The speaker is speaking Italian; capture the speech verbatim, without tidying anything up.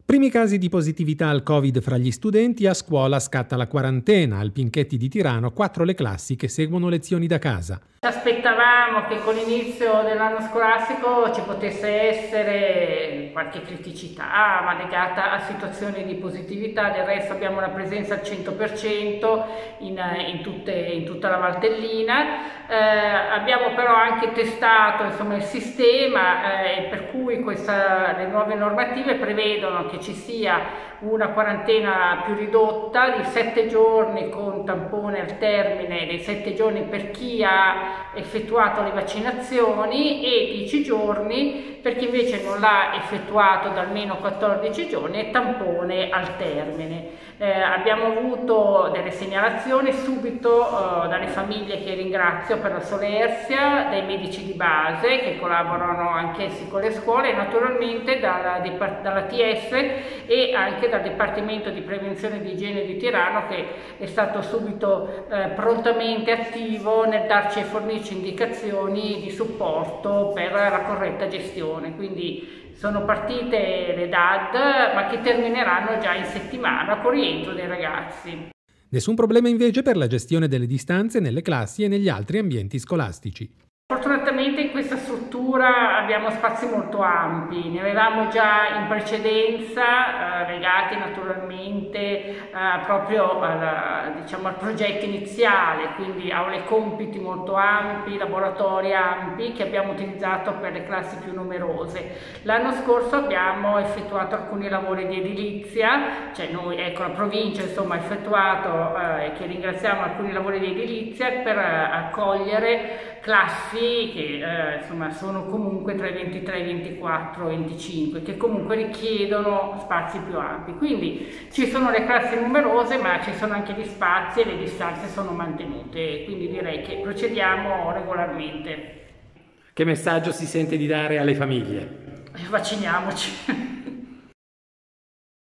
Primi casi di positività al Covid fra gli studenti, a scuola scatta la quarantena. Al Pinchetti di Tirano, quattro le classi che seguono lezioni da casa. Aspettavamo che con l'inizio dell'anno scolastico ci potesse essere qualche criticità, ma legata a situazioni di positività. Del resto abbiamo una presenza al cento per cento in, in, tutte, in tutta la Valtellina. Eh, abbiamo però anche testato insomma, il sistema, eh, per cui questa, le nuove normative prevedono che ci sia una quarantena più ridotta di sette giorni con tampone al termine dei sette giorni per chi ha effettuato le vaccinazioni e dieci giorni per chi invece non l'ha effettuato da almeno quattordici giorni e tampone al termine. Eh, abbiamo avuto delle segnalazioni subito eh, dalle famiglie che ringrazio per la solerzia, dai medici di base che collaborano anch'essi con le scuole e naturalmente dalla, dalla T S e anche dal Dipartimento di Prevenzione di Igiene di Tirano che è stato subito eh, prontamente attivo nel darci e fornirci indicazioni di supporto per la corretta gestione. Quindi sono partite le D A D, ma che termineranno già in settimana con rientro dei ragazzi. Nessun problema invece per la gestione delle distanze nelle classi e negli altri ambienti scolastici. Fortunatamente in questa struttura abbiamo spazi molto ampi, ne avevamo già in precedenza, eh, legati naturalmente eh, proprio al, diciamo, al progetto iniziale, quindi aule compiti molto ampi, laboratori ampi che abbiamo utilizzato per le classi più numerose. L'anno scorso abbiamo effettuato alcuni lavori di edilizia, cioè noi, ecco, la provincia insomma ha effettuato, eh, che ringraziamo, alcuni lavori di edilizia per eh, accogliere classi che eh, insomma sono comunque tra i ventitré, ventiquattro, venticinque, che comunque richiedono spazi più ampi. Quindi ci sono le classi numerose, ma ci sono anche gli spazi e le distanze sono mantenute, quindi direi che procediamo regolarmente. Che messaggio si sente di dare alle famiglie? Vacciniamoci.